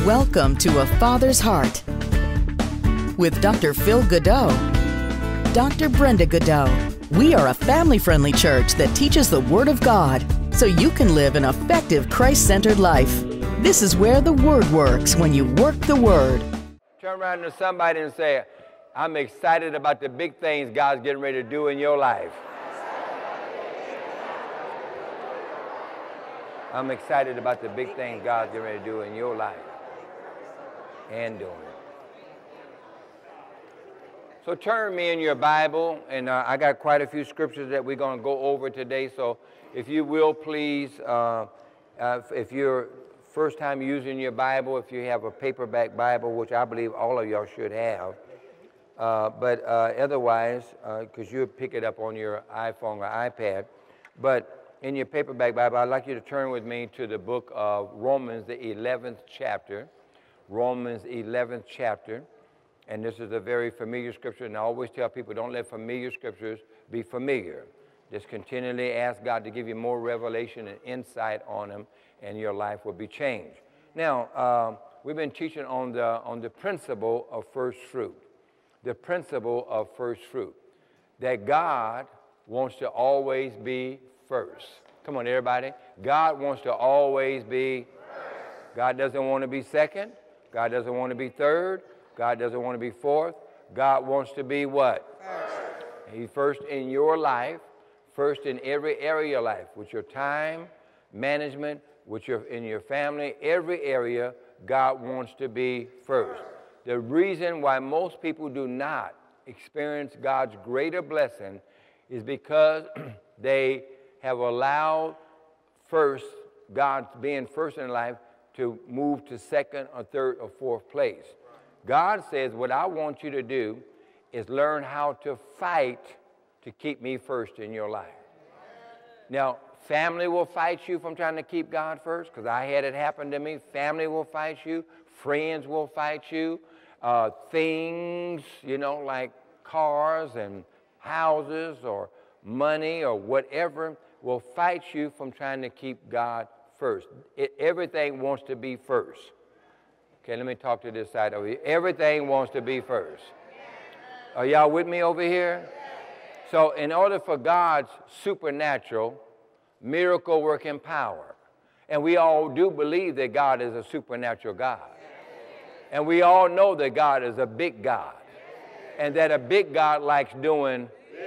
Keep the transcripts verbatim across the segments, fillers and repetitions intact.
Welcome to A Father's Heart with Doctor Phil Godot, Doctor Brenda Godot. We are a family-friendly church that teaches the Word of God so you can live an effective Christ-centered life. This is where the Word works when you work the Word. Turn around to somebody and say, I'm excited about the big things God's getting ready to do in your life. I'm excited about the big things God's getting ready to do in your life and doing it. So turn me in your Bible, and uh, I got quite a few scriptures that we're going to go over today. So if you will, please, uh, uh, if you're first time using your Bible, if you have a paperback Bible, which I believe all of y'all should have, uh, but uh, otherwise, because uh, you'll pick it up on your iPhone or iPad, but in your paperback Bible, I'd like you to turn with me to the book of Romans, the eleventh chapter. Romans eleventh chapter. And this is a very familiar scripture, and I always tell people, don't let familiar scriptures be familiar. Just continually ask God to give you more revelation and insight on them, and your life will be changed. Now, um, we've been teaching on the, on the principle of first fruit. The principle of first fruit. That God wants to always be first. Come on, everybody. God wants to always be first. God doesn't want to be second. God doesn't want to be third. God doesn't want to be fourth. God wants to be what? First. He's first in your life, first in every area of your life, with your time management, with your, in your family, every area, God wants to be first. The reason why most people do not experience God's greater blessing is because they have allowed first, God being first in life, to move to second or third or fourth place. God says, what I want you to do is learn how to fight to keep me first in your life. Now, family will fight you from trying to keep God first, because I had it happen to me. Family will fight you. Friends will fight you. Uh, things, you know, like cars and houses or money or whatever will fight you from trying to keep God first. It, everything wants to be first. Okay, let me talk to this side over here. Everything wants to be first. Are y'all with me over here? So in order for God's supernatural, miracle-working power, and we all do believe that God is a supernatural God, and we all know that God is a big God, and that a big God likes doing.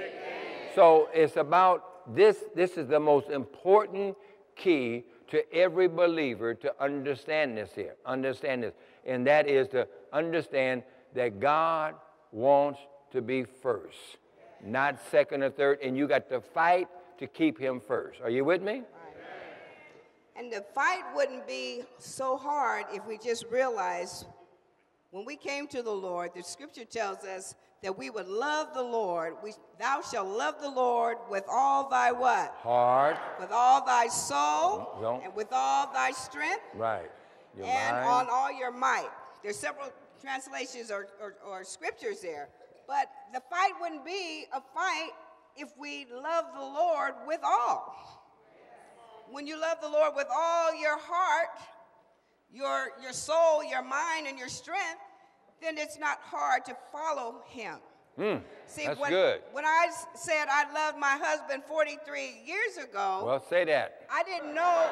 So it's about this. This is the most important key to every believer to understand this here. Understand this. And that is to understand that God wants to be first, not second or third. And you got to fight to keep him first. Are you with me? Right. And the fight wouldn't be so hard if we just realized when we came to the Lord, the scripture tells us that we would love the Lord. We, thou shalt love the Lord with all thy what? Heart. With all thy soul. Don't. And with all thy strength. Right. Your and mind. on all your might. There's several translations or, or, or scriptures there. But the fight wouldn't be a fight if we love the Lord with all. When you love the Lord with all your heart, your, your soul, your mind, and your strength, then it's not hard to follow him. Mm, See, that's when, good. When I said I loved my husband forty-three years ago, well, say that. I didn't know,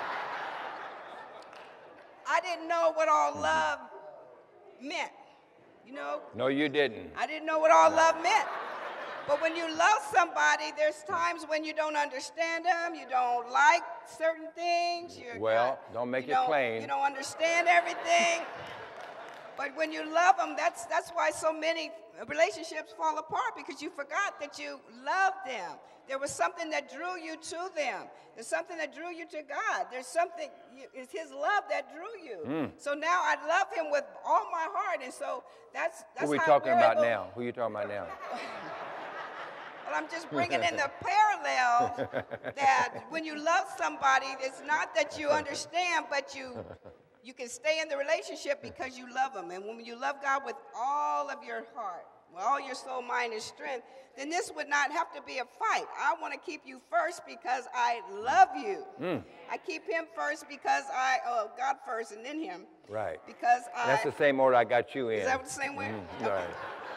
I didn't know what all love meant, you know? No, you didn't. I didn't know what all love meant. But when you love somebody, there's times when you don't understand them, you don't like certain things. You're well, not, don't make you it don't, plain. You don't understand everything. But when you love them, that's, that's why so many relationships fall apart, because you forgot that you loved them. There was something that drew you to them. There's something that drew you to God. There's something, it's his love that drew you. Mm. So now I love him with all my heart, and so that's, that's Who are we how talking about able, now? Who are you talking about now? Well, I'm just bringing in the parallel that when you love somebody, it's not that you understand, but you you can stay in the relationship because you love them. And when you love God with all of your heart, with all your soul, mind, and strength, then this would not have to be a fight. I want to keep you first because I love you. Mm. I keep him first because I, oh, God first and then him. Right. Because I. That's the same order I got you in. Is that the same way? Mm-hmm. Okay. Right.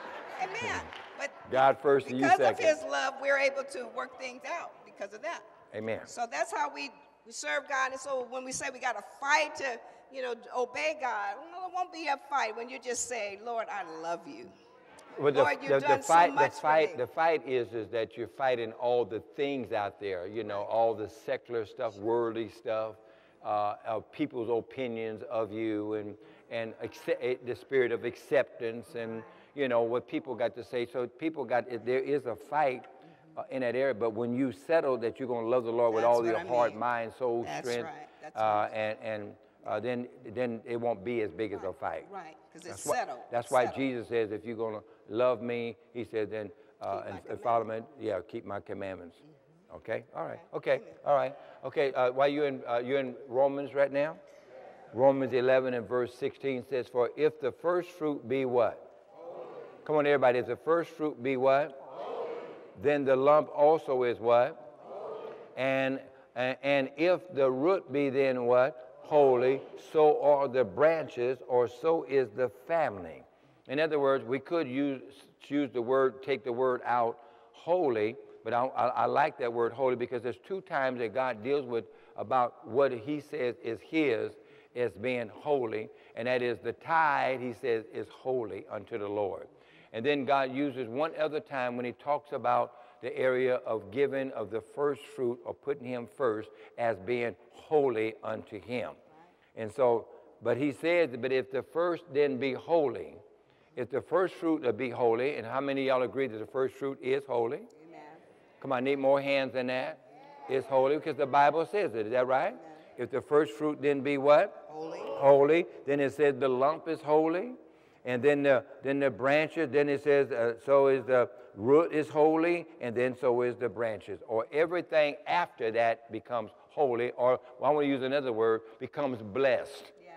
Amen. But God first and you second. Because of his love, we're able to work things out because of that. Amen. So that's how we, we serve God. And so when we say we got to fight to, you know, obey God, well, it won't be a fight when you just say, Lord, I love you. Well, the, Lord, you've the, done the fight, so much the fight, for me. the fight is is that you're fighting all the things out there. You know, all the secular stuff, worldly stuff, uh, of people's opinions of you, and and accept, the spirit of acceptance, and you know what people got to say. So people got there is a fight uh, in that area. But when you settle that you're going to love the Lord with That's all your I heart, mean. mind, soul, That's strength, right. That's uh, right. and and uh, then then it won't be as big as a fight. Right, because it's That's why, settled. that's why settled. Jesus says, if you're going to love me, he said, then uh, and, and follow me, yeah, keep my commandments. Mm-hmm. Okay, all right, okay, all right, okay. Uh, why you in uh, you're in Romans right now? Romans eleven and verse sixteen says, for if the first fruit be what? Holy. Come on, everybody. If the first fruit be what? Holy. Then the lump also is what? Holy. And, and and if the root be then what? Holy, so are the branches, or so is the family. In other words, we could use choose the word, take the word out, holy, but I, I, I like that word holy because there's two times that God deals with about what he says is his as being holy, and that is the tithe, he says, is holy unto the Lord. And then God uses one other time when he talks about the area of giving of the first fruit or putting him first as being holy unto him. And so, but he says, but if the first then be holy, if the first fruit will be holy, and how many of y'all agree that the first fruit is holy? Amen. Come on, I need more hands than that. It's holy because the Bible says it. Is that right? Amen. If the first fruit then be what? Holy. Holy. Then it says the lump is holy. And then the, then the branches, then it says, uh, so is the root is holy, and then so is the branches. Or everything after that becomes holy, or well, I want to use another word, becomes blessed. Yeah.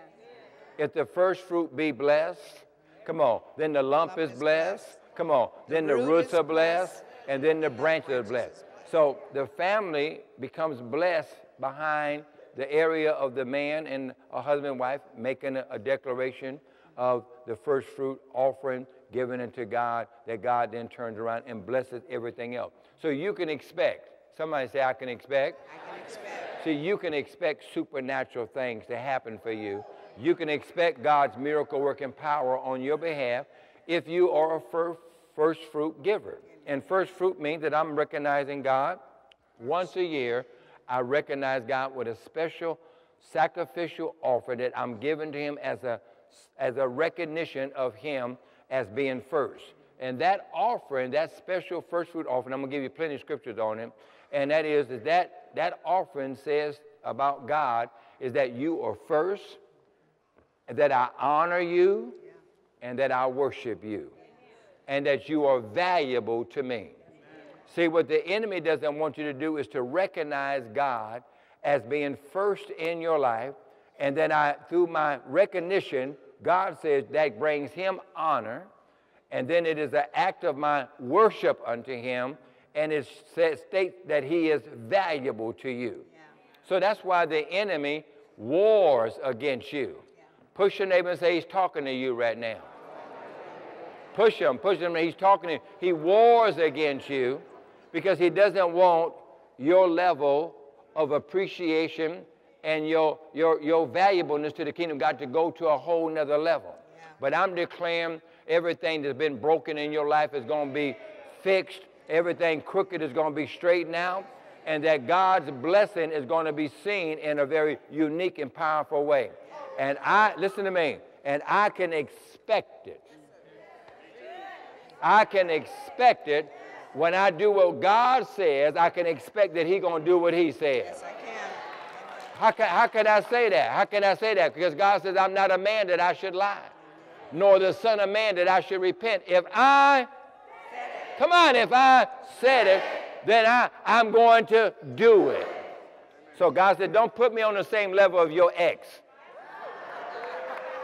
If the first fruit be blessed, come on, then the lump, lump is, is blessed. blessed. Come on, the then the roots are blessed, blessed, and then the branches are blessed. So the family becomes blessed behind the area of the man and a husband and wife making a, a declaration of the first fruit offering given unto God, that God then turns around and blesses everything else. So you can expect, somebody say, I can expect. I can expect. See, you can expect supernatural things to happen for you. You can expect God's miracle working power on your behalf if you are a fir- first fruit giver. And first fruit means that I'm recognizing God. Once a year, I recognize God with a special sacrificial offer that I'm giving to him as a as a recognition of him as being first. And that offering, that special first fruit offering, I'm going to give you plenty of scriptures on it, and that is that that, that offering says about God is that you are first, and that I honor you, and that I worship you, and that you are valuable to me. See, what the enemy doesn't want you to do is to recognize God as being first in your life, and then I, through my recognition, God says that brings him honor, and then it is an act of my worship unto him, and it states that he is valuable to you. Yeah. So that's why the enemy wars against you. Yeah. Push your neighbor and say, he's talking to you right now. Push him, push him, he's talking to you. He wars against you because he doesn't want your level of appreciation and your, your, your valuableness to the kingdom of God to go to a whole nother level. Yeah. But I'm declaring everything that's been broken in your life is going to be fixed. Everything crooked is going to be straightened out. And that God's blessing is going to be seen in a very unique and powerful way. And I, listen to me, and I can expect it. I can expect it. When I do what God says, I can expect that he's going to do what he says. Yes, I can. How can, how can I say that? How can I say that? Because God says, I'm not a man that I should lie, nor the son of man that I should repent. If I, come on, if I said it, then I, I'm going to do it. So God said, don't put me on the same level of your ex.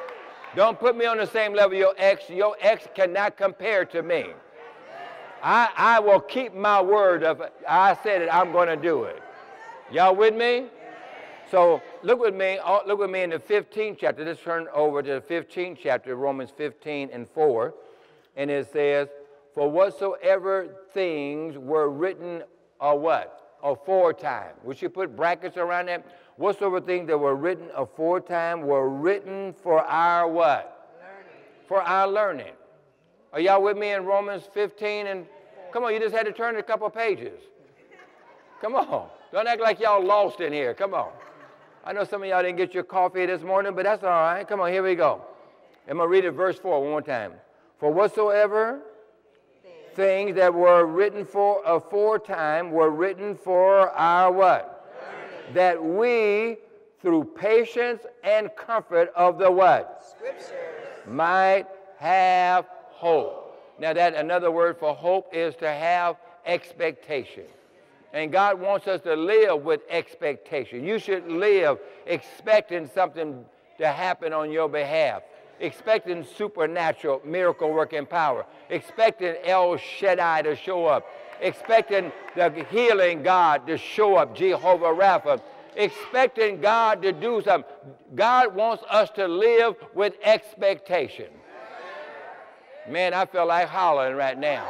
Don't put me on the same level your ex. Your ex cannot compare to me. I, I will keep my word of I said it, I'm going to do it. Y'all with me? So look with me, look with me in the fifteenth chapter. Let's turn over to the fifteenth chapter, Romans fifteen and four. And it says, for whatsoever things were written or what? Aforetime. We should put brackets around that. Whatsoever things that were written aforetime were written for our what? Learning. For our learning. Are y'all with me in Romans fifteen? And come on, you just had to turn a couple pages. Come on. Don't act like y'all lost in here. Come on. I know some of y'all didn't get your coffee this morning, but that's all right. Come on, here we go. I'm going to read it verse four one more time. For whatsoever things that were written for aforetime were written for our what? Learning. That we, through patience and comfort of the what? Scriptures. Might have hope. Now that another word for hope is to have expectation. And God wants us to live with expectation. You should live expecting something to happen on your behalf. Expecting supernatural miracle working power. Expecting El Shaddai to show up. Expecting the healing God to show up, Jehovah Rapha. Expecting God to do something. God wants us to live with expectation. Man, I feel like hollering right now.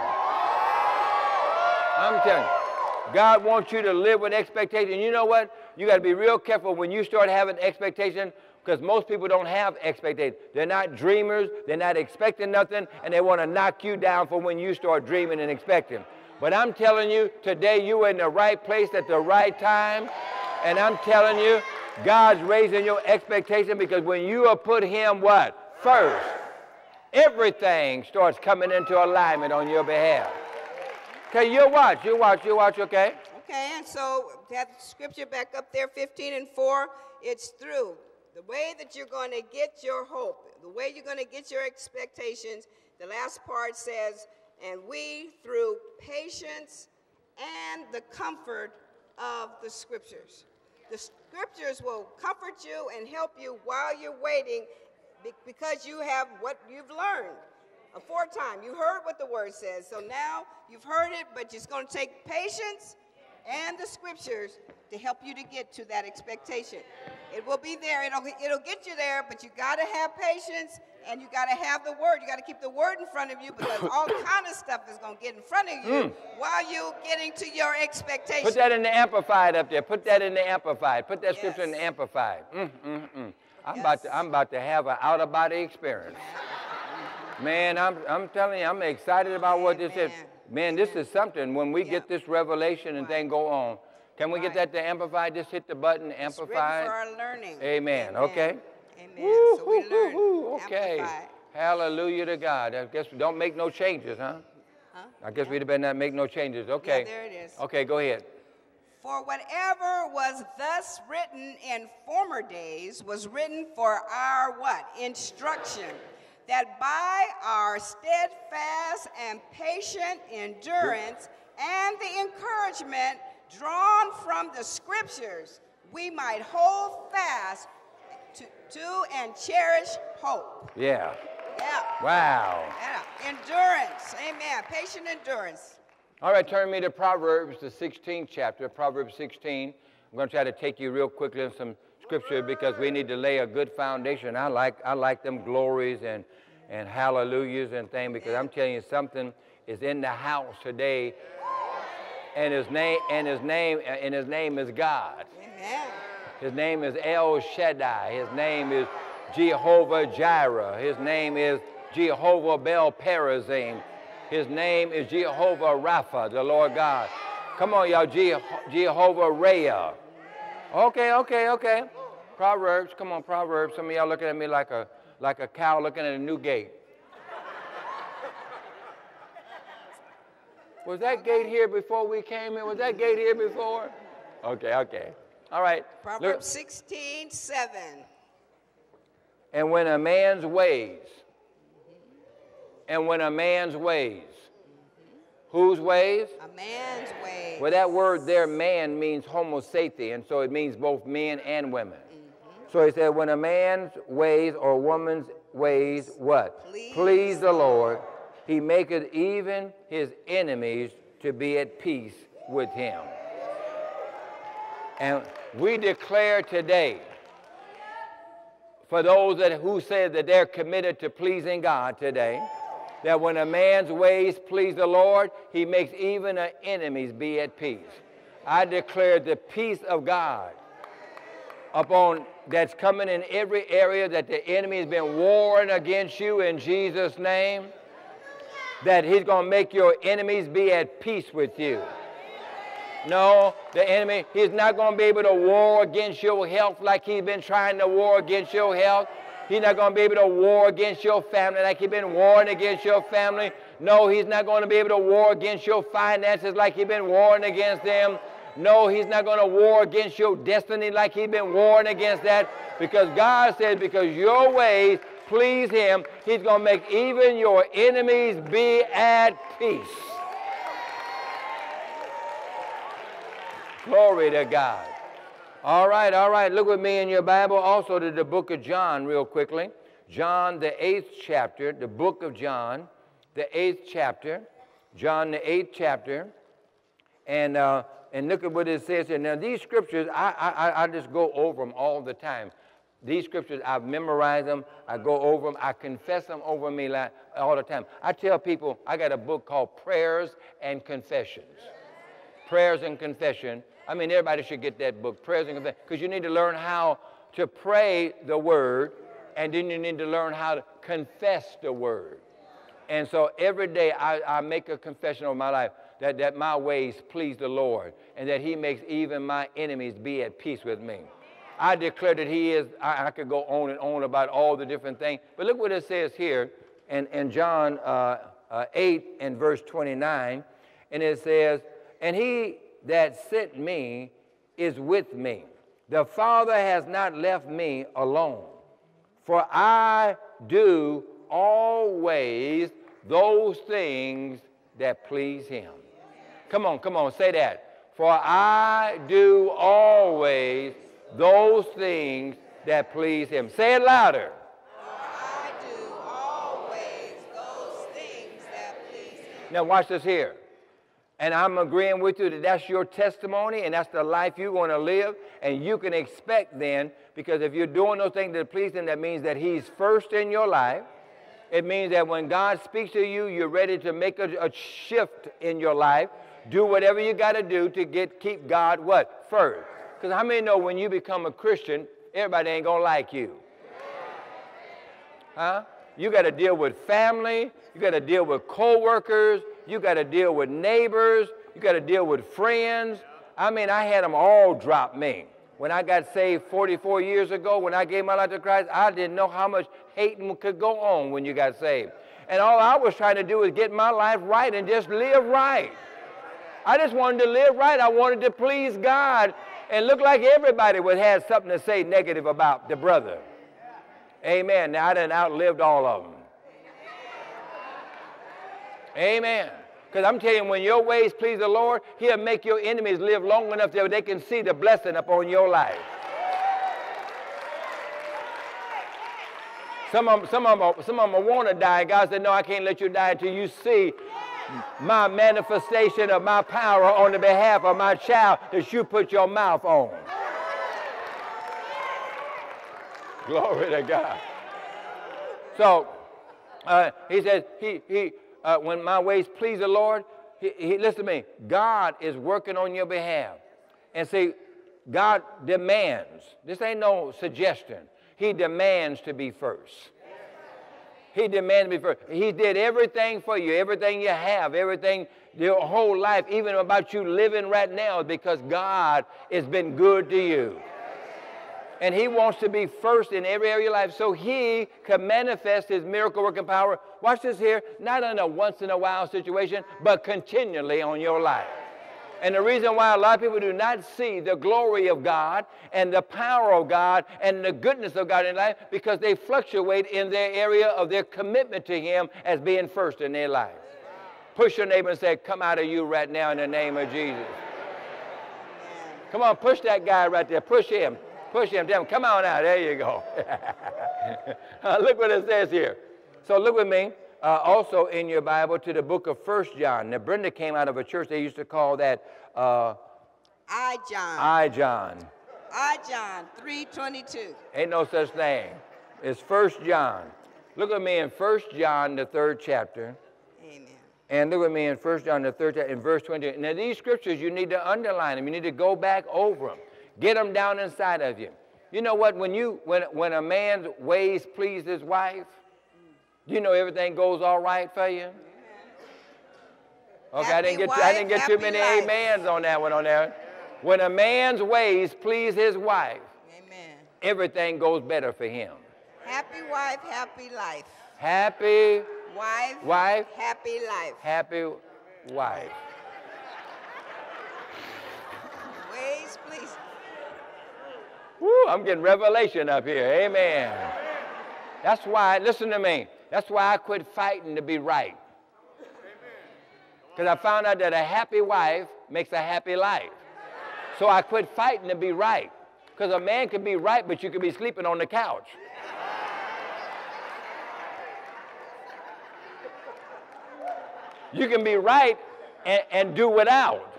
I'm telling you. God wants you to live with expectation. You know what? You got to be real careful when you start having expectation, because most people don't have expectation. They're not dreamers. They're not expecting nothing, and they want to knock you down for when you start dreaming and expecting. But I'm telling you, today you're in the right place at the right time, and I'm telling you, God's raising your expectation, because when you have put him what? First, everything starts coming into alignment on your behalf. Okay, you watch, you watch, you watch, okay? Okay, and so that scripture back up there, fifteen and four, it's through. The way that you're going to get your hope, the way you're going to get your expectations, the last part says, and we through patience and the comfort of the scriptures. The scriptures will comfort you and help you while you're waiting, because you have what you've learned. Aforetime, you heard what the word says. So now you've heard it, but it's going to take patience and the scriptures to help you to get to that expectation. It will be there. It'll, it'll get you there, but you got to have patience and you got to have the word. You got to keep the word in front of you, because all kind of stuff is going to get in front of you mm. while you're getting to your expectation. Put that in the Amplified up there. Put that in the Amplified. Put that yes. scripture in the Amplified. Mm, mm, mm. I'm, yes. about to, I'm about to have an out-of-body experience. Man, I'm, I'm telling you, I'm excited about what this is. Man, this is something. When we yep. get this revelation and right. then go on, can we right. get that to amplify? Just hit the button, amplify. It's written for our learning. Amen. Amen. Okay. Amen. Woo, so we learn. Woo, okay. Amplify. Hallelujah to God. I guess we don't make no changes, huh? Huh? I guess yeah. we'd better not make no changes. Okay. Yeah, there it is. Okay, go ahead. For whatever was thus written in former days was written for our what? Instruction. That by our steadfast and patient endurance and the encouragement drawn from the scriptures, we might hold fast to, to and cherish hope. Yeah. Yeah. Wow. Yeah. Endurance. Amen. Patient endurance. All right, turn me to Proverbs, the sixteenth chapter, Proverbs sixteen. I'm going to try to take you real quickly in some scripture, because we need to lay a good foundation. I like I like them glories and and hallelujahs and things, because I'm telling you, something is in the house today, and his name and his name and his name is God. Amen. His name is El Shaddai. His name is Jehovah Jireh. His name is Jehovah Bel Perazim. His name is Jehovah Rapha, the Lord God. Come on, y'all, Je- Jehovah Rhea. Okay, okay, okay. Proverbs, come on, Proverbs. Some of y'all looking at me like a like a cow looking at a new gate. Was that gate here before we came in? Was that gate here before? Okay, okay. All right. Proverbs sixteen, seven. And when a man's ways, and when a man's ways, whose ways? A man's ways. Well, that word there, man, means homo sapien, so it means both men and women. Mm-hmm. So he said, when a man's ways or a woman's ways, what? Please, Please the Lord, he maketh even his enemies to be at peace with him. And we declare today, for those that who said that they're committed to pleasing God today, that when a man's ways please the Lord, he makes even our enemies be at peace. I declare the peace of God upon that's coming in every area that the enemy has been warring against you in Jesus' name, that he's going to make your enemies be at peace with you. No, the enemy, he's not going to be able to war against your health like he's been trying to war against your health. He's not going to be able to war against your family like he's been warring against your family. No, he's not going to be able to war against your finances like he's been warring against them. No, he's not going to war against your destiny like he's been warring against that. Because God says, because your ways please him, he's going to make even your enemies be at peace. Glory to God. All right, all right. Look with me in your Bible also to the book of John real quickly. John, the eighth chapter, the book of John, the eighth chapter. John, the eighth chapter. And, uh, and look at what it says here. Now, these scriptures, I, I, I just go over them all the time. These scriptures, I've memorized them. I go over them. I confess them over me like, all the time. I tell people, I got a book called Prayers and Confessions. Prayers and Confession. I mean, everybody should get that book, Prayers and Confession, because you need to learn how to pray the word, and then you need to learn how to confess the word. And so every day I, I make a confession of my life that, that my ways please the Lord, and that he makes even my enemies be at peace with me. I declare that he is, I, I could go on and on about all the different things, but look what it says here in, in John uh, uh, eight and verse twenty-nine, and it says, and he that sent me is with me. The Father has not left me alone, for I do always those things that please him. Come on, come on, say that. For I do always those things that please him. Say it louder. For I do always those things that please him. Now watch this here. And I'm agreeing with you that that's your testimony and that's the life you're going to live. And you can expect then, because if you're doing those things that please him, that means that he's first in your life. It means that when God speaks to you, you're ready to make a, a shift in your life. Do whatever you got to do to get keep God what? First. Because how many know when you become a Christian, everybody ain't going to like you? Huh? You got to deal with family. You got to deal with co-workers. You got to deal with neighbors. You got to deal with friends. I mean, I had them all drop me. When I got saved forty-four years ago, when I gave my life to Christ, I didn't know how much hating could go on when you got saved. And all I was trying to do was get my life right and just live right. I just wanted to live right. I wanted to please God and look like everybody would have something to say negative about the brother. Amen. Now, I done outlived all of them. Amen. Because I'm telling you, when your ways please the Lord, he'll make your enemies live long enough that they can see the blessing upon your life. Some of them, some of them, some of them want to die. God said, no, I can't let you die until you see my manifestation of my power on the behalf of my child that you put your mouth on. Glory to God. So, uh, he says, he, he, uh, when my ways please the Lord, he, he, listen to me, God is working on your behalf. And see, God demands, this ain't no suggestion, he demands to be first. He demands to be first. He did everything for you, everything you have, everything, your whole life, even about you living right now, because God has been good to you. And he wants to be first in every area of your life so he can manifest his miracle working power. Watch this here, not in a once in a while situation, but continually on your life. And the reason why a lot of people do not see the glory of God and the power of God and the goodness of God in life, because they fluctuate in their area of their commitment to him as being first in their life. Push your neighbor and say, come out of you right now in the name of Jesus. Come on, push that guy right there. Push him. Push him. Tell him, come on out. There you go. uh, look what it says here. So look with me. Uh, also in your Bible to the book of First John. Now, Brenda came out of a church they used to call that uh, I John. I John. I John three twenty-two. Ain't no such thing. It's First John. Look at me in First John, the third chapter. Amen. And look at me in First John, the third chapter, in verse twenty. Now, these scriptures, you need to underline them. You need to go back over them. Get them down inside of you. You know what? When you when when a man's ways please his wife, you know everything goes all right for you. Okay, I didn't get wife, I didn't get too happy many life. amens on that one on there. When a man's ways please his wife, Amen. everything goes better for him. Happy wife, happy life. Happy Wife, wife, happy life. happy wife. Ways, please. Woo, I'm getting revelation up here. Amen. That's why, listen to me, that's why I quit fighting to be right. Because I found out that a happy wife makes a happy life. So I quit fighting to be right. Because a man can be right, but you could be sleeping on the couch. You can be right and, and do without.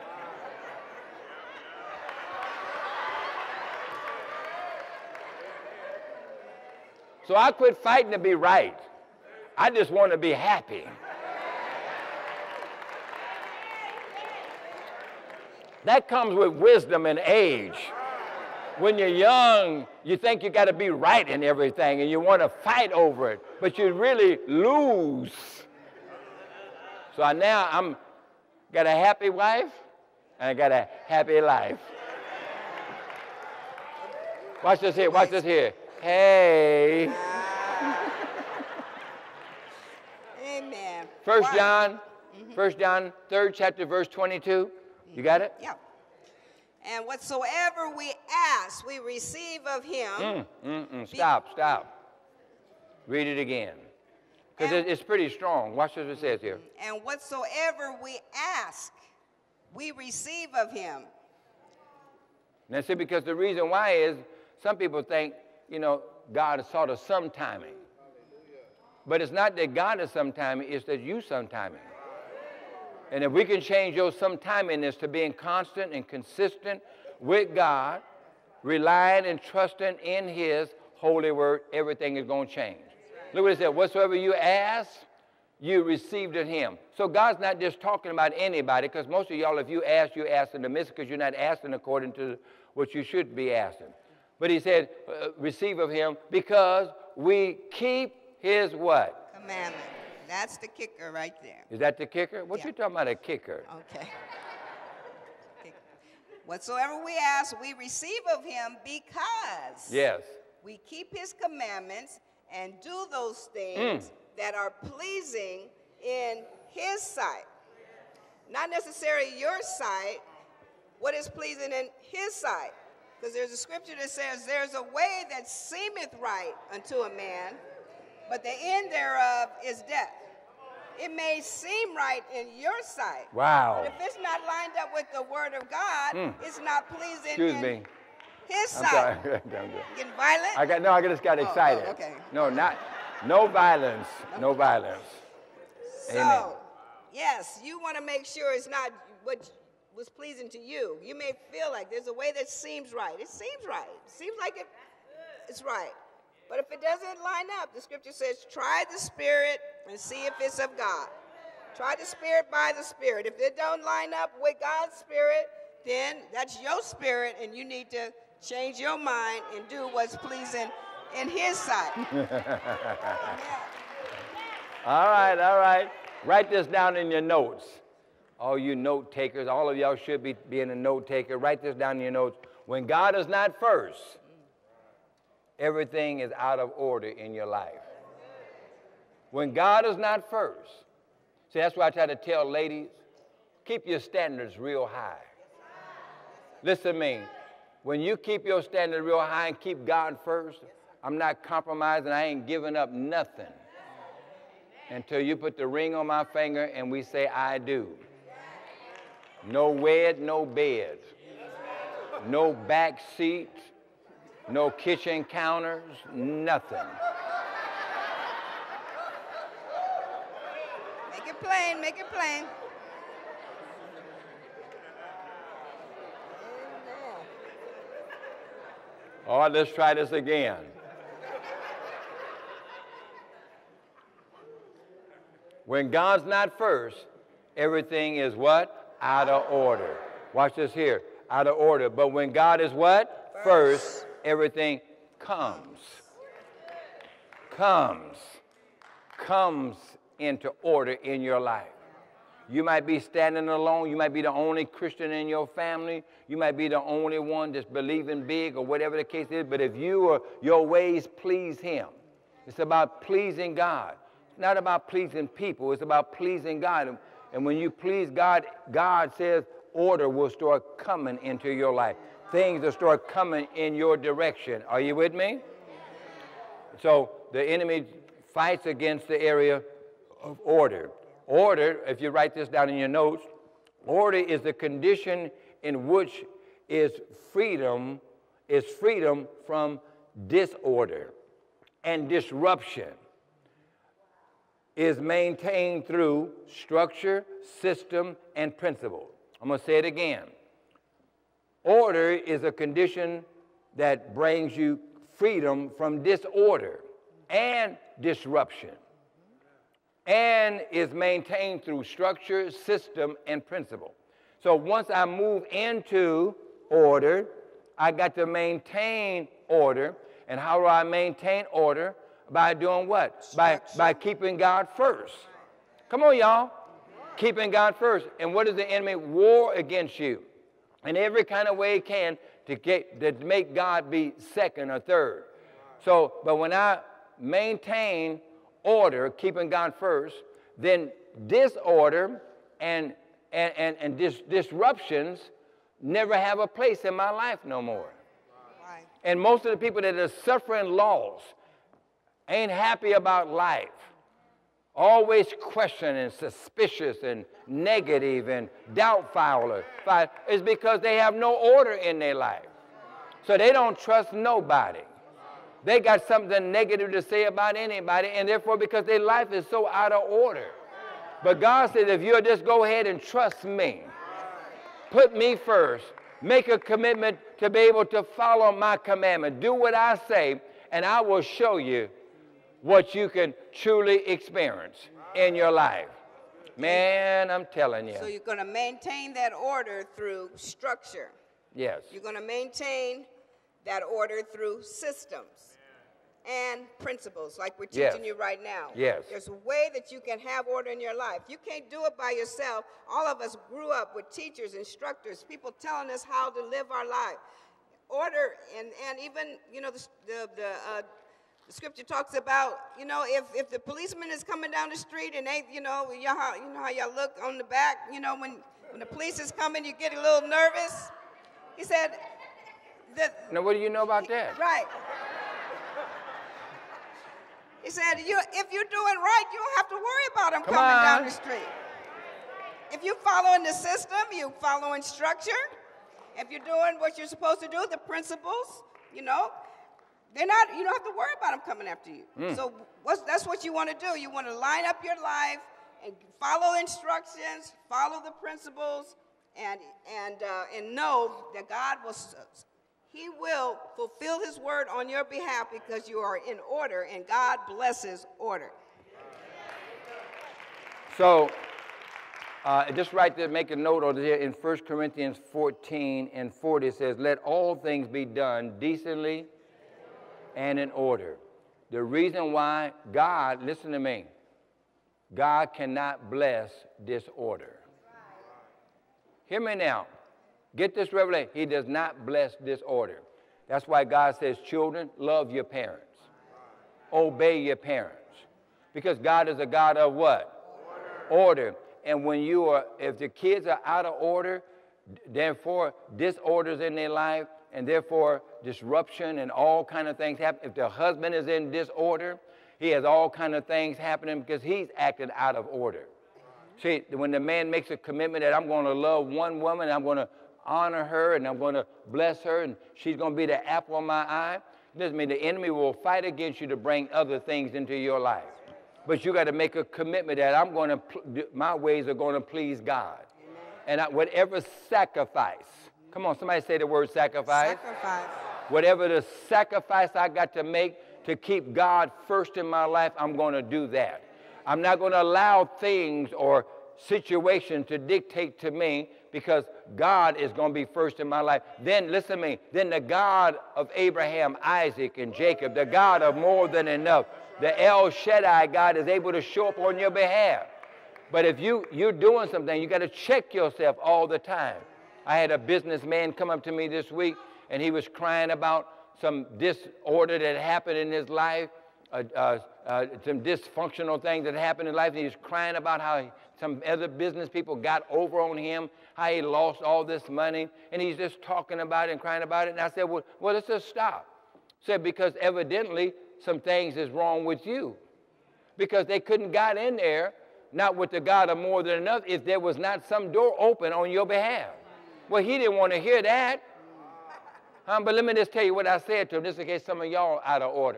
So I quit fighting to be right. I just want to be happy. That comes with wisdom and age. When you're young, you think you got to be right in everything and you want to fight over it, but you really lose. So I, now I'm got a happy wife and I got a happy life. Watch this here, watch this here. Hey. Amen. First Wife. John, Mm-hmm. First John, third chapter, verse twenty-two. You got it? Yeah. And whatsoever we ask, we receive of him. Mm, mm, mm. Stop, stop. Read it again. Because it, it's pretty strong. Watch what it says here. And whatsoever we ask, we receive of him. Now, see, because the reason why is some people think, you know, God is sort of sometiming. But it's not that God is sometiming, it's that you sometiming. And if we can change your sometimingness to being constant and consistent with God, relying and trusting in his holy word, everything is going to change. Look what it said, whatsoever you ask, you received of him. So God's not just talking about anybody, because most of y'all, if you ask, you ask in the midst, because you're not asking according to what you should be asking. But he said, uh, receive of him, because we keep his what? Commandment. That's the kicker right there. Is that the kicker? What Yeah. you talking about, a kicker? Okay. Whatsoever we ask, we receive of him because Yes. we keep his commandments and do those things Mm. that are pleasing in his sight. Not necessarily your sight, what is pleasing in his sight. Because there's a scripture that says, there's a way that seemeth right unto a man, but the end thereof is death. It may seem right in your sight. Wow. But if it's not lined up with the word of God, Mm. it's not pleasing Excuse in me. his I'm sight. sorry. I'm good. Getting violent? I got no. I just got Oh, excited. oh, okay. No, not no violence. No violence. So, Amen. yes, you want to make sure it's not what was pleasing to you. You may feel like there's a way that seems right. It seems right. It seems like it, it's right. But if it doesn't line up, the scripture says, try the spirit and see if it's of God. Try the spirit by the spirit. If it don't line up with God's spirit, then that's your spirit, and you need to change your mind and do what's pleasing in his sight. Yeah. All right, all right. Write this down in your notes. All you note takers, all of y'all should be being a note taker. Write this down in your notes. When God is not first, everything is out of order in your life. When God is not first. See, that's why I try to tell ladies, keep your standards real high. Listen to me. When you keep your standard real high and keep God first, I'm not compromising. I ain't giving up nothing until you put the ring on my finger and we say, I do. No wed, no bed. No back seat. no kitchen counters, nothing. Make it plain, make it plain. All right, let's try this again. When God's not first, everything is what? Out of order. Watch this here. Out of order. But when God is what? First, first everything comes. Comes. Comes into order in your life. You might be standing alone. You might be the only Christian in your family. You might be the only one that's believing big or whatever the case is. But if you or your ways please Him, it's about pleasing God. It's not about pleasing people. It's about pleasing God. And when you please God, God says order will start coming into your life. Things will start coming in your direction. Are you with me? So the enemy fights against the area of order. Order, if you write this down in your notes, order is the condition in which is freedom, is freedom from disorder and disruption. Is maintained through structure, system, and principle. I'm going to say it again. Order is a condition that brings you freedom from disorder and disruption, and is maintained through structure, system, and principle. So once I move into order, I got to maintain order. And how do I maintain order? By doing what? By, by keeping God first. Come on, y'all. Keeping God first. And what does the enemy? War against you in every kind of way he can to, get, to make God be second or third. So, but when I maintain order, keeping God first, then disorder and, and, and, and dis, disruptions never have a place in my life no more. Right. And most of the people that are suffering loss, ain't happy about life, always questioning, suspicious and negative and doubtful, is because they have no order in their life. So they don't trust nobody. They got something negative to say about anybody, and therefore because their life is so out of order. But God says, if you'll just go ahead and trust me, put me first, make a commitment to be able to follow my commandment, do what I say, and I will show you what you can truly experience in your life. Man, I'm telling you. So you're going to maintain that order through structure. Yes. You're going to maintain that order through systems and principles, like we're teaching yes. you right now. Yes. There's a way that you can have order in your life. You can't do it by yourself. All of us grew up with teachers, instructors, people telling us how to live our life. Order, and, and even, you know, the, the, the uh, The scripture talks about, you know, if, if the policeman is coming down the street and they, you know, you know, how, you know how y'all look on the back, you know, when, when the police is coming, you get a little nervous. He said that. Now, what do you know about that? Right. He said, you, if you're doing right, you don't have to worry about them Come coming on. down the street. If you're following the system, you're following structure. If you're doing what you're supposed to do, the principles, you know, they're not, you don't have to worry about them coming after you. Mm. So what's, that's what you want to do. You want to line up your life and follow instructions, follow the principles, and, and, uh, and know that God will, He will fulfill His word on your behalf because you are in order, and God blesses order. So uh, just right there, make a note over there in First Corinthians fourteen and forty, it says, let all things be done decently and in order. The reason why God, listen to me, God cannot bless disorder. Hear me now. Get this revelation. He does not bless disorder. That's why God says, children, love your parents. Obey your parents. Because God is a God of what? Order. Order. And when you are, if the kids are out of order, therefore disorders in their life, and therefore disruption and all kind of things happen. If the husband is in disorder, he has all kind of things happening because he's acted out of order. See, when the man makes a commitment that I'm going to love one woman, I'm going to honor her and I'm going to bless her and she's going to be the apple of my eye. It doesn't mean the enemy will fight against you to bring other things into your life. But you got to make a commitment that I'm going to, my ways are going to please God. Amen. And I, whatever sacrifice, come on, somebody say the word sacrifice. Sacrifice. Whatever the sacrifice I got to make to keep God first in my life, I'm going to do that. I'm not going to allow things or situations to dictate to me because God is going to be first in my life. Then, listen to me, then the God of Abraham, Isaac, and Jacob, the God of more than enough, the El Shaddai God is able to show up on your behalf. But if you, you're doing something, you got to check yourself all the time. I had a businessman come up to me this week, and he was crying about some disorder that happened in his life, uh, uh, uh, some dysfunctional things that happened in life, and he was crying about how he, some other business people got over on him, how he lost all this money, and he's just talking about it and crying about it. And I said, well, well let's just stop. I said, because evidently some things is wrong with you. Because they couldn't got in there, not with the God of more than enough, if there was not some door open on your behalf. Well, he didn't want to hear that. Um, but let me just tell you what I said to him, just in case some of y'all out of order.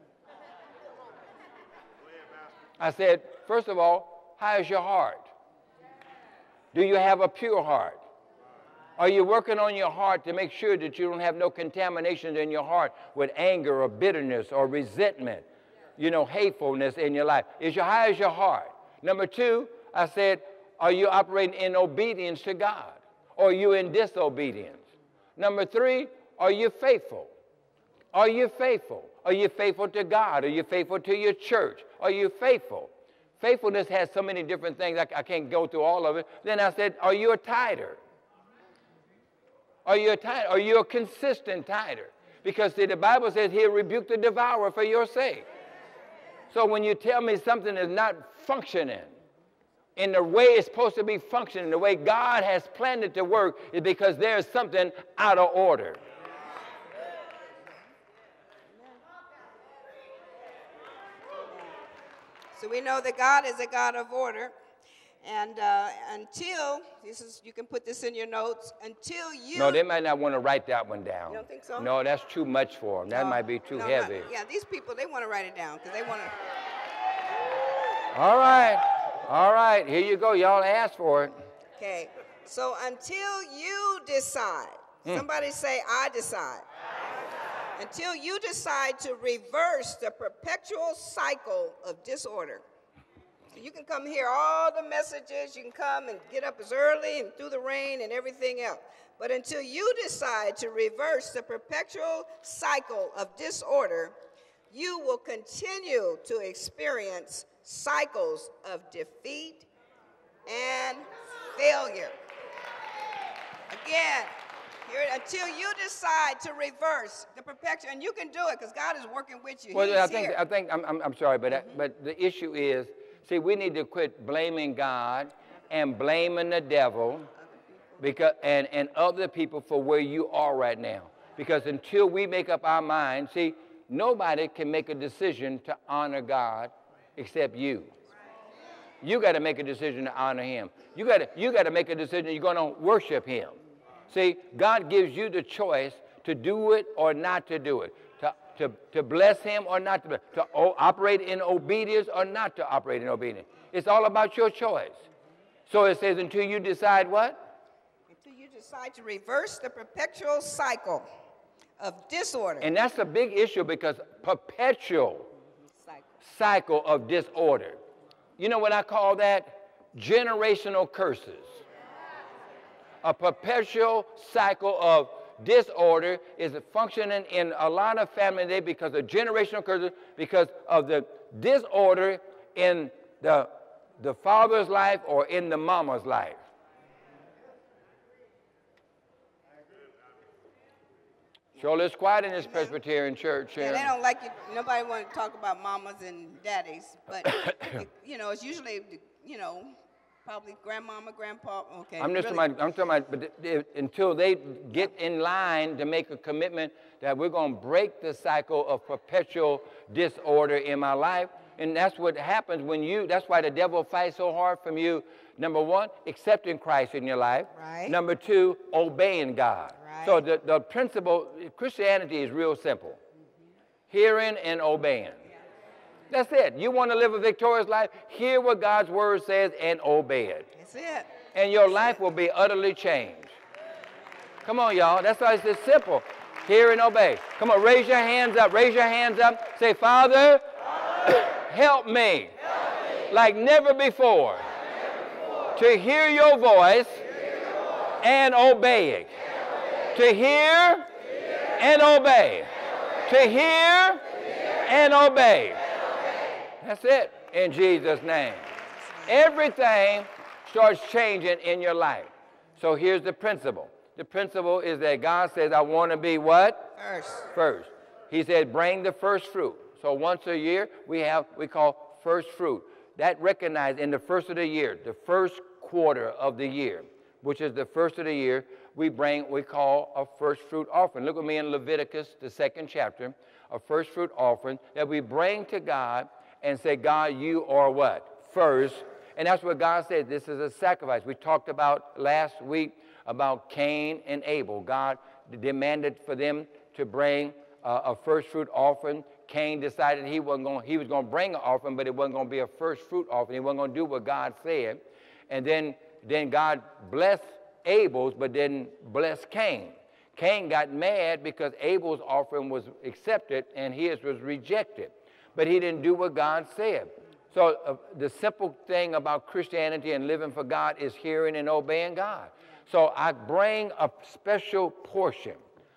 I said, first of all, how is your heart? Do you have a pure heart? Are you working on your heart to make sure that you don't have no contamination in your heart with anger or bitterness or resentment, you know, hatefulness in your life? Is your, how is your heart? Number two, I said, are you operating in obedience to God? Or are you in disobedience? Number three, are you faithful? Are you faithful? Are you faithful to God? Are you faithful to your church? Are you faithful? Faithfulness has so many different things. I, I can't go through all of it. Then I said, are you a tither? Are you a tither? Are you a consistent tither? Because see, the Bible says he'll rebuke the devourer for your sake. So when you tell me something is not functioning in the way it's supposed to be functioning, the way God has planned it to work, is because there's something out of order. So we know that God is a God of order. And uh, until, this is, you can put this in your notes, until you... No, they might not want to write that one down. You don't think so? No, that's too much for them. That no, might be too no, heavy. Not, yeah, these people, they want to write it down because they want to... All right. All right. Here you go. Y'all asked for it. Okay. So until you decide, mm. somebody say, I decide. Until you decide to reverse the perpetual cycle of disorder. So you can come hear all the messages, you can come and get up as early and through the rain and everything else. But until you decide to reverse the perpetual cycle of disorder, you will continue to experience cycles of defeat and failure. Again, Here, until you decide to reverse the perpetual, and you can do it because God is working with you. Well, He's I think, here. I think I'm, I'm, I'm sorry, but, mm-hmm. I, but the issue is, see, we need to quit blaming God and blaming the devil because, and, and other people for where you are right now. Because until we make up our mind, see, nobody can make a decision to honor God except you. You got to make a decision to honor him. You got to, you got to make a decision you're going to worship him. See, God gives you the choice to do it or not to do it, to, to, to bless him or not to, to o- operate in obedience or not to operate in obedience. It's all about your choice. So it says until you decide what? Until you decide to reverse the perpetual cycle of disorder. And that's a big issue because perpetual cycle, cycle of disorder. You know what I call that? Generational curses. A perpetual cycle of disorder is functioning in a lot of families today because of generational curses, because of the disorder in the, the father's life or in the mama's life. Sure, it's quiet in this Presbyterian church. Yeah, they don't like you. Nobody want to talk about mamas and daddies, but you know, it's usually, you know, Probably grandmama, grandpa. Okay. I'm just really. talking about, I'm talking about, but they, until they get in line to make a commitment that we're going to break the cycle of perpetual disorder in my life. And that's what happens when you, that's why the devil fights so hard from you. Number one, accepting Christ in your life. Right. Number two, obeying God. Right. So the, the principle, Christianity is real simple. Mm-hmm. Hearing and obeying. That's it. You want to live a victorious life? Hear what God's word says and obey it. That's it. And your life will be utterly changed. Come on, y'all. That's why it's just simple. Hear and obey. Come on, raise your hands up. Raise your hands up. Say, Father, Father help, me, help me like never before, like never before. To hear your voice, hear your voice. And obey it. And obey. To hear, to hear and obey. And obey. To hear, to hear and obey. That's it, in Jesus' name. Everything starts changing in your life. So here's the principle. The principle is that God says, I want to be what? First. First. He said, bring the first fruit. So once a year, we have, we call first fruit. That recognized in the first of the year, the first quarter of the year, which is the first of the year, we bring, we call a first fruit offering. Look with me in Leviticus, the second chapter, a first fruit offering that we bring to God and say, God, you are what? First. And that's what God said. This is a sacrifice. We talked about last week about Cain and Abel. God demanded for them to bring uh, a first fruit offering. Cain decided he wasn't going. He was going to bring an offering, but it wasn't going to be a first fruit offering. He wasn't going to do what God said. And then, then God blessed Abel's, but didn't bless Cain. Cain got mad because Abel's offering was accepted and his was rejected. But he didn't do what God said. So uh, the simple thing about Christianity and living for God is hearing and obeying God. So I bring a special portion,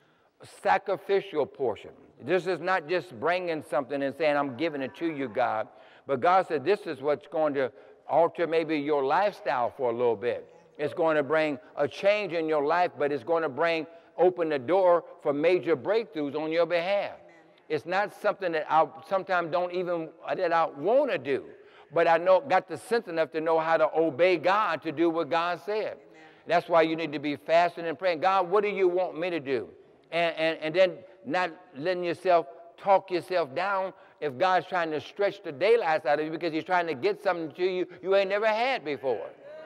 a sacrificial portion. This is not just bringing something and saying, I'm giving it to you, God. But God said, this is what's going to alter maybe your lifestyle for a little bit. It's going to bring a change in your life, but it's going to bring, open the door for major breakthroughs on your behalf. It's not something that I sometimes don't even, that I want to do. But I know, got the sense enough to know how to obey God to do what God said. Amen. That's why you need to be fasting and praying. God, what do you want me to do? And, and, and then not letting yourself talk yourself down if God's trying to stretch the daylights out of you because he's trying to get something to you you ain't never had before.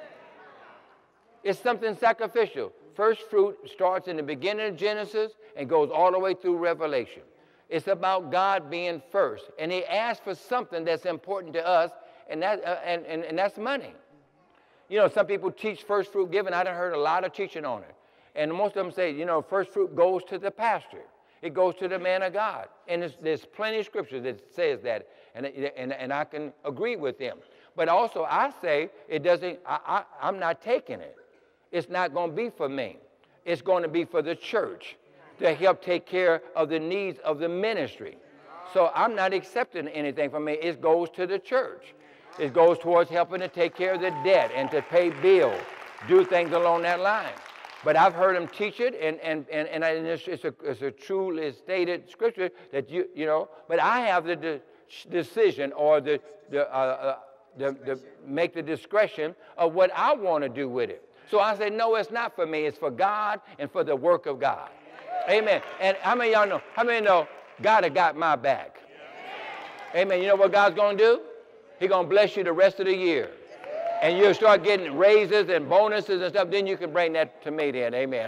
It's something sacrificial. First fruit starts in the beginning of Genesis and goes all the way through Revelation. It's about God being first. And he asked for something that's important to us, and, that, uh, and, and, and that's money. You know, some people teach first fruit giving. I done heard a lot of teaching on it. And most of them say, you know, first fruit goes to the pastor. It goes to the man of God. And there's, there's plenty of scripture that says that, and, and, and I can agree with them. But also I say it doesn't, I, I, I'm not taking it. It's not going to be for me. It's going to be for the church to help take care of the needs of the ministry. So I'm not accepting anything from me. It goes to the church. It goes towards helping to take care of the debt and to pay bills, do things along that line. But I've heard them teach it, and, and, and, and it's, it's, a, it's a truly stated scripture that you, you know, but I have the de decision or the, the, uh, uh, the, the make the discretion of what I want to do with it. So I say, no, it's not for me. It's for God and for the work of God. Amen. And how many of y'all know? How many know God have got my back? Amen. You know what God's going to do? He's going to bless you the rest of the year. And you'll start getting raises and bonuses and stuff. Then you can bring that to me then. Amen.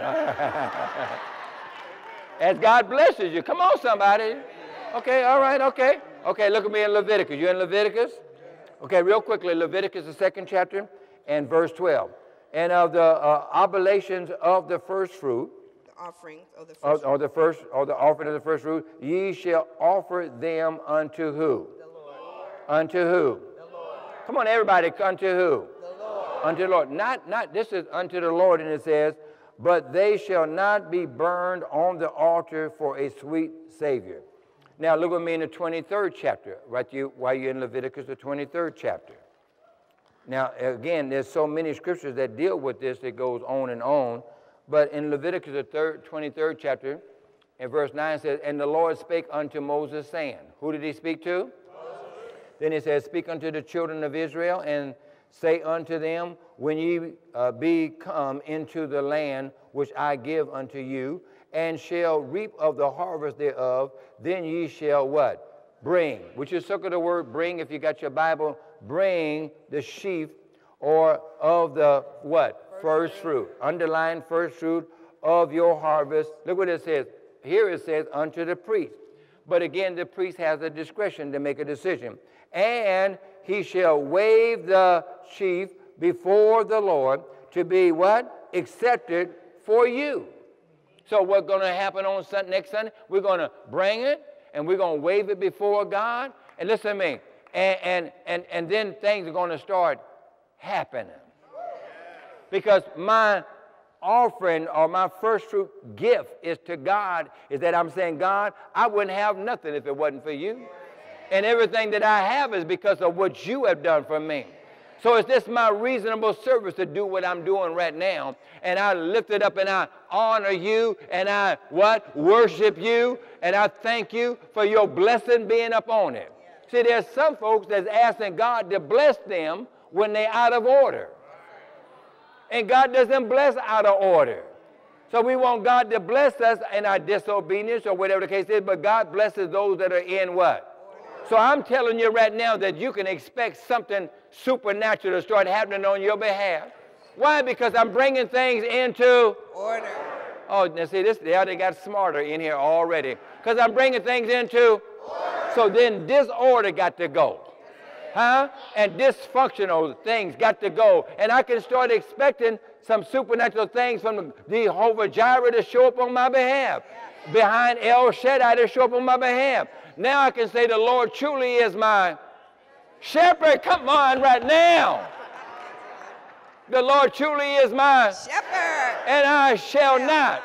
As God blesses you. Come on, somebody. Okay, all right, okay. Okay, look at me in Leviticus. You in Leviticus? Okay, real quickly, Leviticus, the second chapter, and verse twelve. And of the uh, oblations of the first fruit, offerings of the first or, or the first, or the offering of the first fruit, ye shall offer them unto who? The Lord. Unto who? The Lord. Come on, everybody, unto who? The Lord. Unto the Lord. Not, not, this is unto the Lord, and it says, but they shall not be burned on the altar for a sweet Savior. Now, look with me in the twenty-third chapter, right you, while you're in Leviticus, the twenty-third chapter. Now, again, there's so many scriptures that deal with this that goes on and on. But in Leviticus, the third, twenty-third chapter, in verse nine says, and the Lord spake unto Moses, saying, who did he speak to? Moses. Then he says, speak unto the children of Israel, and say unto them, when ye uh, be come into the land which I give unto you, and shall reap of the harvest thereof, then ye shall what? Bring. Would you circle the word bring if you got your Bible? Bring the sheaf or of the what? First, first fruit. Underline first fruit of your harvest. Look what it says. Here it says unto the priest. But again, the priest has a discretion to make a decision. And he shall wave the sheaf before the Lord to be what? Accepted for you. So what's going to happen on Sunday, next Sunday? We're going to bring it and we're going to wave it before God. And listen to me. And, and, and, and then things are going to start happening. Because my offering or my first fruit gift is to God is that I'm saying, God, I wouldn't have nothing if it wasn't for you. And everything that I have is because of what you have done for me. So it's just my reasonable service to do what I'm doing right now. And I lift it up and I honor you and I what? Worship you and I thank you for your blessing being up on it. See, there's some folks that's asking God to bless them when they're out of order. And God doesn't bless out of order. So we want God to bless us in our disobedience or whatever the case is, but God blesses those that are in what? So I'm telling you right now that you can expect something supernatural to start happening on your behalf. Why? Because I'm bringing things into order. Oh, now see, this, they already got smarter in here already. Because I'm bringing things into order. So then disorder got to go. Huh? And dysfunctional things got to go. And I can start expecting some supernatural things from Jehovah Jireh to show up on my behalf. Yeah. Behind El Shaddai to show up on my behalf. Now I can say the Lord truly is my shepherd. Come on right now. The Lord truly is my shepherd. And I shall not.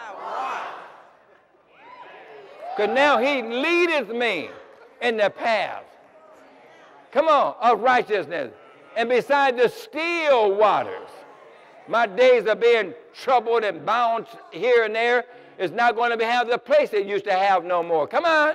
Because now he leadeth me in the path. Come on, of righteousness. And beside the still waters. My days of being troubled and bound here and there is not going to have the place it used to have no more. Come on.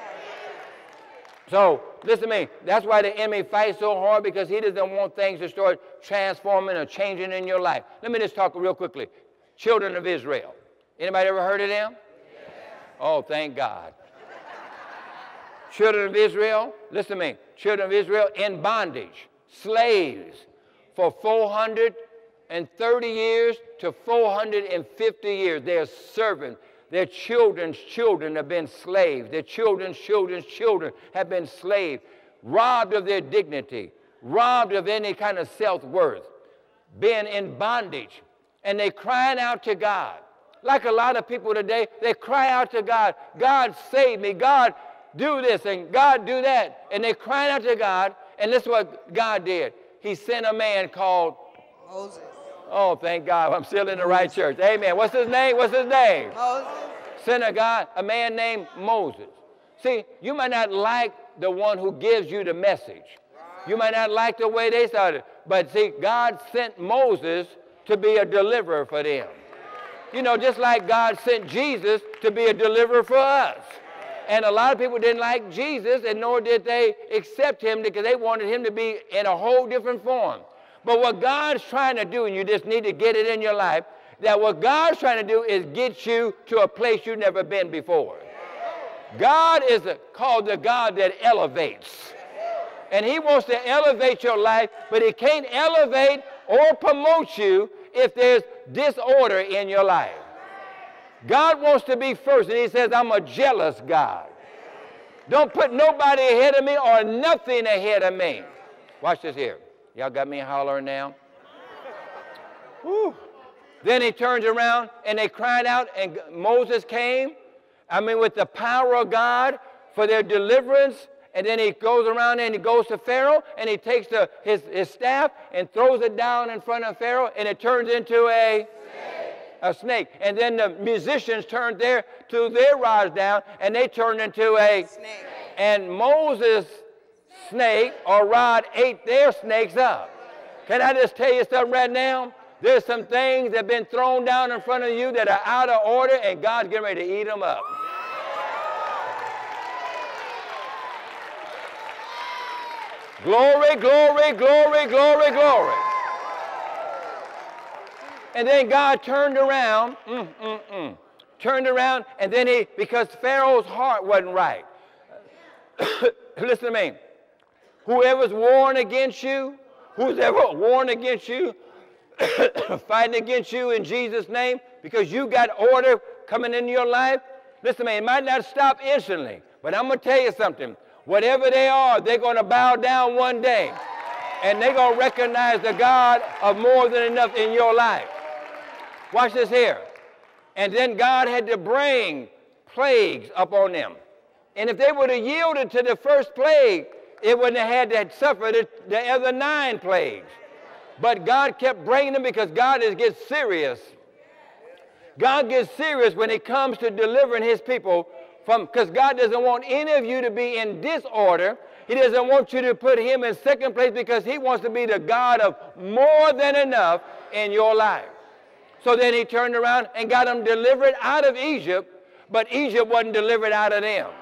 So, listen to me. That's why the enemy fights so hard, because he doesn't want things to start transforming or changing in your life. Let me just talk real quickly. Children of Israel. Anybody ever heard of them? Yes. Oh, thank God. Children of Israel, listen to me. Children of Israel in bondage, slaves for four hundred thirty years to four hundred fifty years. They're servants. Their children's children have been slaves. Their children's children's children have been slaves, robbed of their dignity, robbed of any kind of self-worth, been in bondage. And they crying out to God. Like a lot of people today, they cry out to God, God save me, God do this, and God do that. And they crying out to God, and this is what God did. He sent a man called Moses. Oh, thank God, I'm still in the right church. Amen. What's his name? What's his name? Moses. Sent a guy, a man named Moses. See, you might not like the one who gives you the message. You might not like the way they started. But see, God sent Moses to be a deliverer for them. You know, just like God sent Jesus to be a deliverer for us. And a lot of people didn't like Jesus, and nor did they accept him, because they wanted him to be in a whole different form. But what God's trying to do, and you just need to get it in your life, that what God's trying to do is get you to a place you've never been before. God is a, called the God that elevates. And he wants to elevate your life, but he can't elevate or promote you if there's disorder in your life. God wants to be first, and he says, I'm a jealous God. Don't put nobody ahead of me or nothing ahead of me. Watch this here. Y'all got me hollering now? Whew. Then he turns around, and they cried out, and Moses came, I mean, with the power of God for their deliverance. And then he goes around and he goes to Pharaoh, and he takes the, his, his staff and throws it down in front of Pharaoh, and it turns into a snake. a snake. And then the musicians turned their, to their rods down, and they turned into a snake. And Moses' snake or rod ate their snakes up. Can I just tell you something right now? There's some things that have been thrown down in front of you that are out of order, and God's getting ready to eat them up. Glory, glory, glory, glory, glory. And then God turned around, mm, mm, mm, turned around, and then he, because Pharaoh's heart wasn't right. Listen to me. Whoever's warring against you, who's ever warring against you, fighting against you in Jesus' name, because you got order coming into your life, listen to me, it might not stop instantly, but I'm going to tell you something. Whatever they are, they're going to bow down one day, and they're going to recognize the God of more than enough in your life. Watch this here. And then God had to bring plagues upon them. And if they would have yielded to the first plague, it wouldn't have had to suffer the, the other nine plagues. But God kept bringing them because God is, gets serious. God gets serious when it comes to delivering his people from, because God doesn't want any of you to be in disorder. He doesn't want you to put him in second place because he wants to be the God of more than enough in your life. So then he turned around and got them delivered out of Egypt, but Egypt wasn't delivered out of them.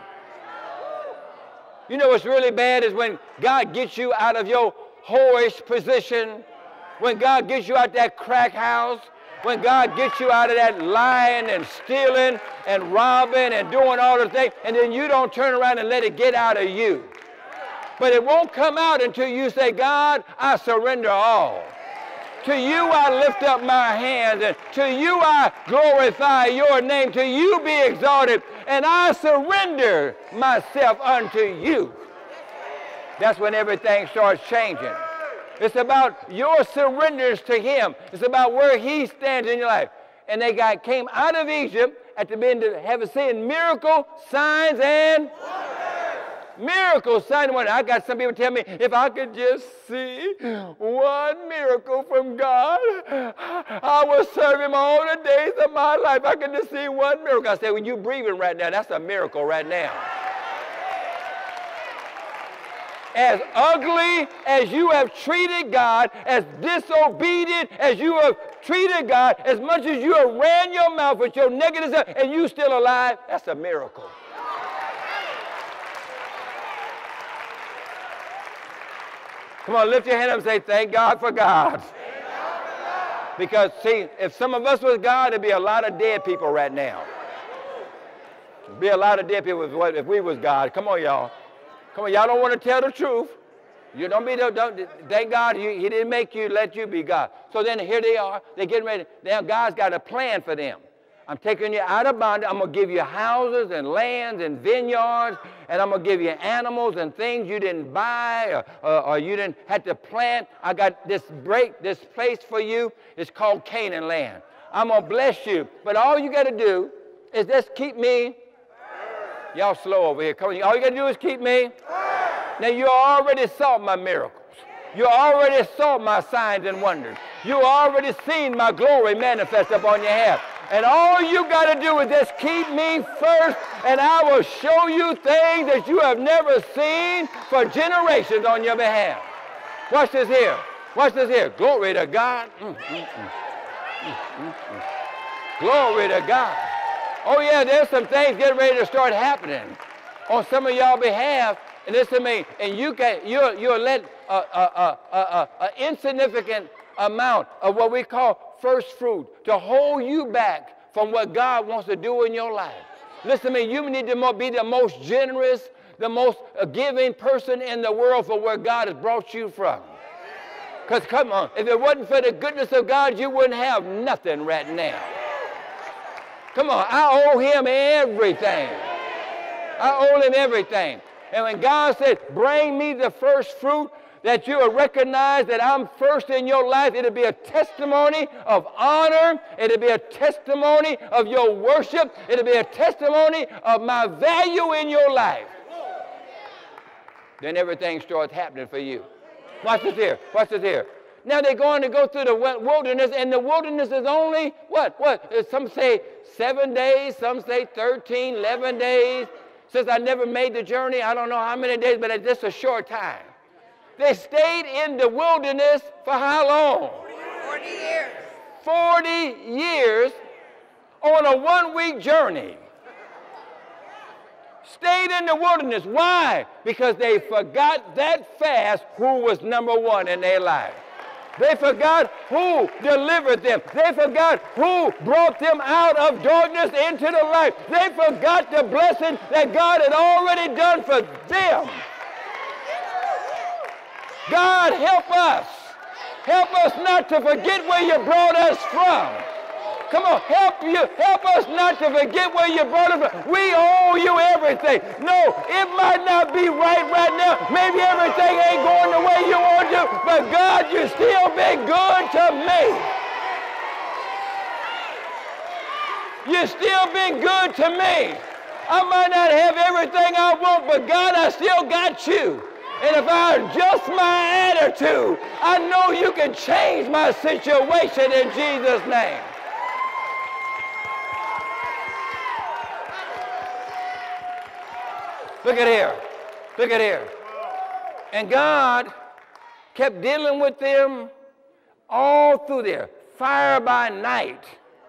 You know what's really bad is when God gets you out of your whorish position, when God gets you out that crack house, when God gets you out of that lying and stealing and robbing and doing all the things, and then you don't turn around and let it get out of you. But it won't come out until you say, God, I surrender all. To you I lift up my hands, and to you I glorify your name. To you be exalted, and I surrender myself unto you. That's when everything starts changing. It's about your surrenders to him. It's about where he stands in your life. And they got came out of Egypt after being to have seen miracle, signs, and miracles, signs, and wonders. I got some people tell me, if I could just see one miracle from God, I will serve him all the days of my life. I could just see one miracle. I said, when you're breathing right now, that's a miracle right now. As ugly as you have treated God, as disobedient as you have treated God, as much as you have ran your mouth with your negative stuff, and you still alive, that's a miracle. Come on, lift your hand up and say, thank God for God. Because, see, if some of us was God, there'd be a lot of dead people right now. There'd be a lot of dead people if, if we was God. Come on, y'all. Come on, y'all don't want to tell the truth. You don't be, don't, don't thank God he, he didn't make you, let you be God. So then here they are. They're getting ready. Now God's got a plan for them. I'm taking you out of bondage. I'm going to give you houses and lands and vineyards, and I'm going to give you animals and things you didn't buy or, or, or you didn't have to plant. I got this break, this place for you. It's called Canaan land. I'm going to bless you. But all you got to do is just keep me. Y'all slow over here. Come on. All you got to do is keep me. Now, you already saw my miracles. You already saw my signs and wonders. You already seen my glory manifest upon your head. And all you got to do is just keep me first, and I will show you things that you have never seen for generations on your behalf. Watch this here. Watch this here. Glory to God. Mm, mm, mm. Mm, mm, mm. Glory to God. Oh, yeah, there's some things getting ready to start happening on some of y'all behalf. And listen to me, and you can, you'll, you'll let an insignificant amount of what we call first fruit to hold you back from what God wants to do in your life. Listen to me, you need to be the most generous, the most giving person in the world for where God has brought you from. Because come on, if it wasn't for the goodness of God, you wouldn't have nothing right now. Come on, I owe him everything. I owe him everything. And when God said, bring me the first fruit, that you will recognize that I'm first in your life, it'll be a testimony of honor. It'll be a testimony of your worship. It'll be a testimony of my value in your life. Then everything starts happening for you. Watch this here. Watch this here. Now they're going to go through the wilderness, and the wilderness is only, what? What? Some say seven days, some say thirteen, eleven days. Since I never made the journey, I don't know how many days, but it's just a short time. They stayed in the wilderness for how long? forty years. forty years on a one-week journey. Stayed in the wilderness. Why? Because they forgot that fast who was number one in their life. They forgot who delivered them. They forgot who brought them out of darkness into the light. They forgot the blessing that God had already done for them. God, help us. Help us not to forget where you brought us from. Come on, help you, help us not to forget where you brought us from. We owe you everything. No, it might not be right right now. Maybe everything ain't going the way you want to, but God, you still been good to me. You still been good to me. I might not have everything I want, but God, I still got you. And if I adjust my attitude, I know you can change my situation in Jesus' name. Look at here. Look at here. And God kept dealing with them all through there. Fire by night,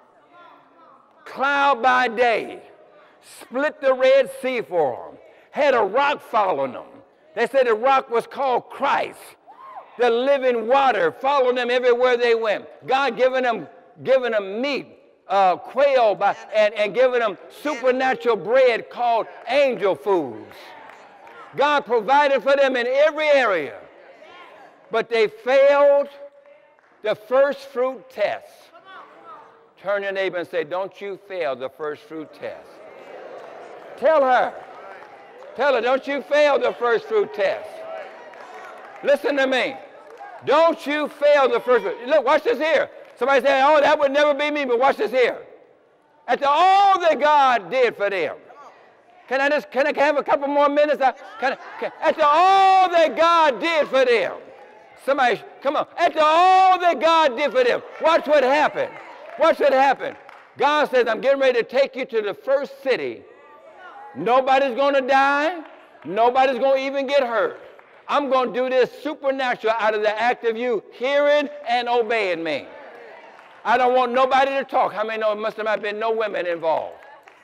cloud by day, split the Red Sea for them, had a rock following them. They said the rock was called Christ. The living water followed them everywhere they went. God giving them, giving them meat, uh, quail, by, and, and giving them supernatural bread called angel foods. God provided for them in every area. But they failed the first fruit test. Turn your neighbor and say, don't you fail the first fruit test. Tell her. Tell her, don't you fail the first fruit test. Listen to me. Don't you fail the first fruit. Look, watch this here. Somebody say, oh, that would never be me, but watch this here. After all that God did for them. Can I just, can I have a couple more minutes? Can I, can, after all that God did for them. Somebody, come on. After all that God did for them, watch what happened. Watch what happened. God says, I'm getting ready to take you to the first city. Nobody's going to die. Nobody's going to even get hurt. I'm going to do this supernatural out of the act of you hearing and obeying me. I don't want nobody to talk. How many know it must have been no women involved?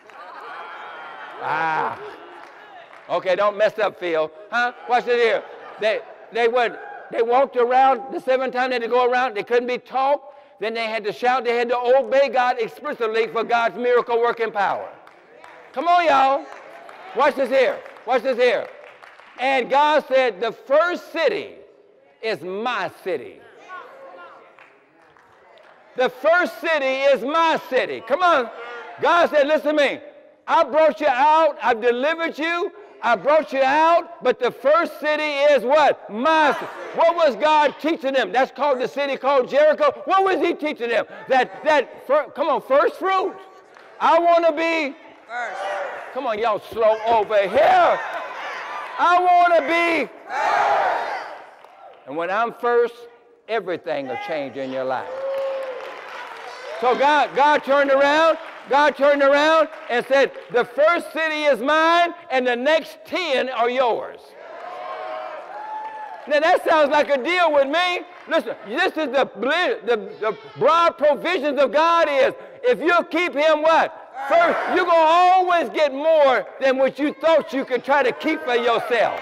Ah. Okay, don't mess up, Phil. Huh? Watch it here. They, they, would, they walked around the seven times they had to go around. They couldn't be taught. Then they had to shout. They had to obey God explicitly for God's miracle working power. Come on, y'all. Watch this here. Watch this here. And God said, the first city is my city. The first city is my city. Come on. God said, listen to me. I brought you out. I've delivered you. I brought you out. But the first city is what? My city. What was God teaching them? That's called the city called Jericho. What was he teaching them? That, that fir- come on, first fruit. I want to be first. Come on, y'all slow over here. I want to be first. And when I'm first, everything will change in your life. So God, God turned around. God turned around and said, the first city is mine and the next ten are yours. Now that sounds like a deal with me. Listen, this is the, the, the broad provisions of God is, if you keep him what? First, you're going to always get more than what you thought you could try to keep for yourself.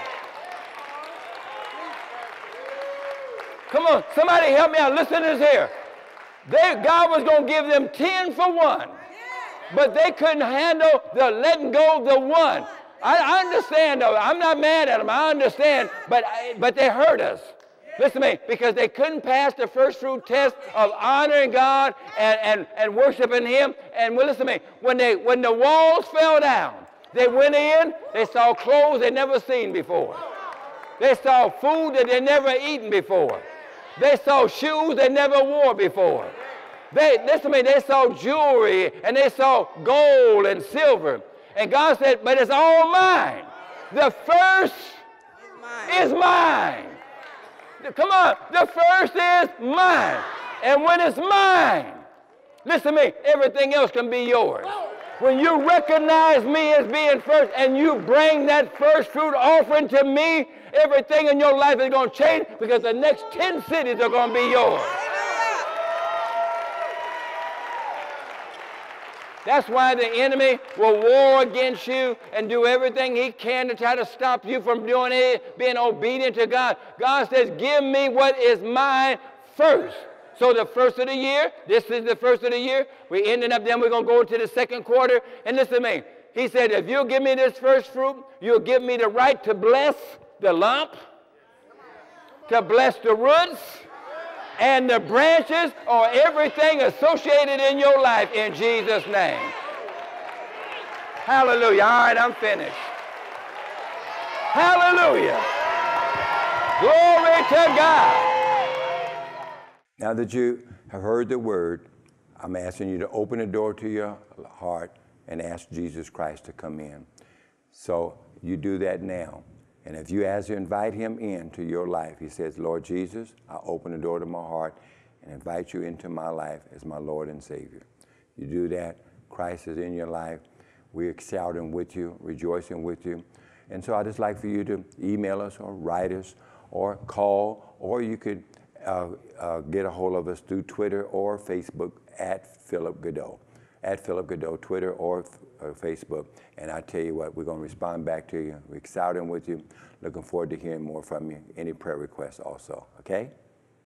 Come on, somebody help me out. Listen to this here. They, God was going to give them ten for one. But they couldn't handle the letting go of the one. I, I understand, though. I'm not mad at them. I understand. But, but they hurt us. Listen to me. Because they couldn't pass the first fruit test of honoring God and, and, and worshiping him. And well, listen to me. When, they, when the walls fell down, they went in. They saw clothes they'd never seen before. They saw food that they'd never eaten before. They saw shoes they never wore before. They, listen to me, they saw jewelry and they saw gold and silver. And God said, but it's all mine. The first is mine. Is mine. Come on, the first is mine. And when it's mine, listen to me, everything else can be yours. When you recognize me as being first and you bring that first fruit offering to me, everything in your life is going to change because the next ten cities are going to be yours. That's why the enemy will war against you and do everything he can to try to stop you from doing it, being obedient to God. God says, give me what is mine first. So the first of the year, this is the first of the year. We ending up, then we're going to go to the second quarter. And listen to me. He said, if you'll give me this first fruit, you'll give me the right to bless the lump, to bless the roots, and the branches, or everything associated in your life, in Jesus' name. Hallelujah. All right, I'm finished. Hallelujah. Glory to God. Now that you have heard the word, I'm asking you to open the door to your heart and ask Jesus Christ to come in. So you do that now. And if you ask to invite him into your life, he says, Lord Jesus, I open the door to my heart and invite you into my life as my Lord and Savior. You do that, Christ is in your life. We're shouting with you, rejoicing with you. And so I'd just like for you to email us or write us or call, or you could uh, uh, get a hold of us through Twitter or Facebook at Philip Godot. At Philip Godot, Twitter or, or Facebook. And I tell you what, we're going to respond back to you. We're shouting with you. Looking forward to hearing more from you. Any prayer requests also, okay?